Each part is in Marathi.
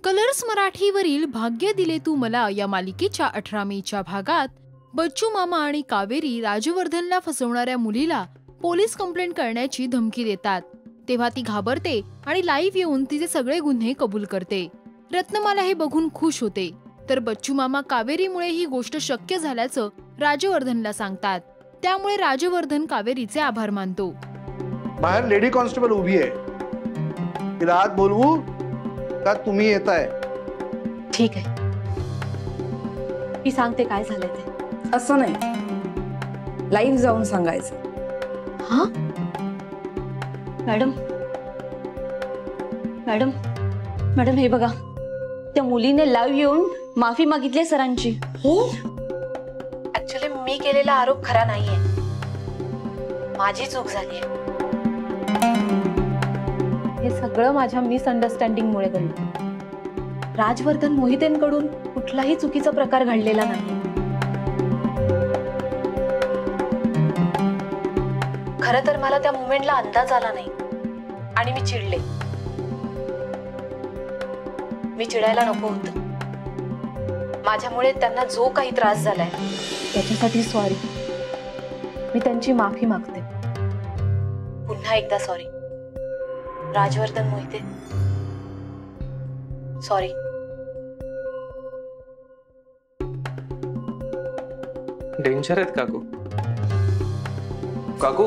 कलर्स मराठीवरील भाग्य दिले तू मला या मालिकेच्या 18 मेच्या भागात बच्चू मामा आणि कावेरी राजवर्धनला फसवणाऱ्या मुलीला पोलीस कंप्लेंट करण्याची धमकी देतात। तेव्हा ती घाबरते आणि लाईव्ह येऊन तिचे सगळे गुन्हे कबूल करते। रत्नमाला हे बघून खुश होते, तर बच्चू मामा कावेरीमुळे ही गोष्ट शक्य झाल्याचं राजवर्धनला सांगतात। त्यामुळे राजवर्धन कावेरीचे आभार मानतो। बाहेर लेडी कॉन्स्टेबल उभी आहे, तिला आत बोलवू का तुम्ही येताय? ठीक आहे, मी सांगते काय झालंय ते। असं नाही, लाईव्ह जाऊन सांगायचं। हा मॅडम मॅडम मॅडम हे बघा, त्या मुलीने लाईव्ह येऊन माफी मागितली सरांची। हो, ऍक्च्युअली मी केलेला आरोप खरा नाहीये, माझी चूक झालीये। हे सगळं माझ्या मिसअंडरस्टँडिंग मुळे घडलं। राजवर्धन मोहितेंकडून कुठलाही चुकीचा प्रकार घडलेला नाही। खरं तर मला त्या मुवमेंटला अंदाज आला नाही आणि मी चिडले। मी चिडायला नको होतं। माझ्यामुळे त्यांना जो काही त्रास झालाय त्याच्यासाठी सॉरी। मी त्यांची माफी मागते। पुन्हा एकदा sorry Rajvardhan Mohite, sorry. Danger आहेत काकू। काकू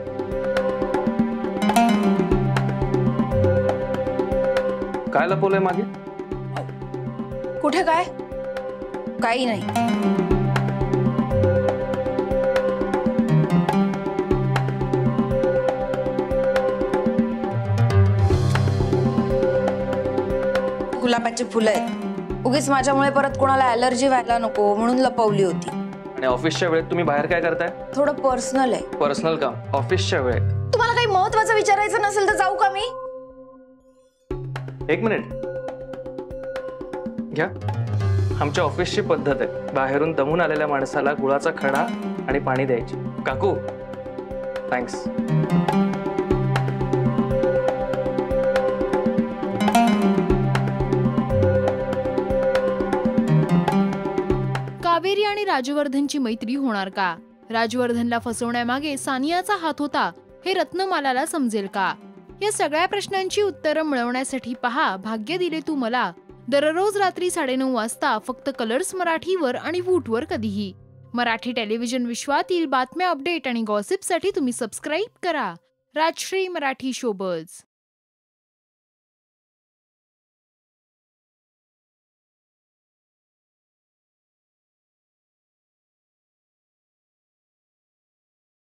काय लपवलंय मागे? कुठे काय? काही नाही। गुलाबाची फुलं आहेत, उगीच माझ्यामुळे परत कोणाला ॲलर्जी व्हायला नको म्हणून लपवली होती। आणि ऑफिसच्या वेळेत तुम्ही बाहेर काय करताय? थोडं पर्सनल आहे। पर्सनल काम ऑफिसच्या वेळेत? तुम्हाला काही महत्त्वाचं विचारायचं नसेल तर जाऊ का मी? एक मिनिट घ्या। आमच्या ऑफिसची पद्धत आहे, बाहेरून दमून आलेल्या माणसाला गुळाचा खडा आणि पाणी द्यायची। काकू थँक्स। कावेरी आणि राजवर्धनची मैत्री होणार का? राजवर्धनला फसवण्यामागे सानियाचा हात होता हे रत्नमालाला समजेल का? या सगळ्या प्रश्नांची उत्तरं मिळवण्यासाठी पहा भाग्य दिले तू मला दररोज रात्री 9:30 वाजता फक्त कलर्स मराठीवर आणि वूटवर कधीही। मराठी टेलिव्हिजन विश्वातील बातम्या, अपडेट आणि गॉसिपसाठी तुम्ही सबस्क्राईब करा राजश्री मराठी शोबज।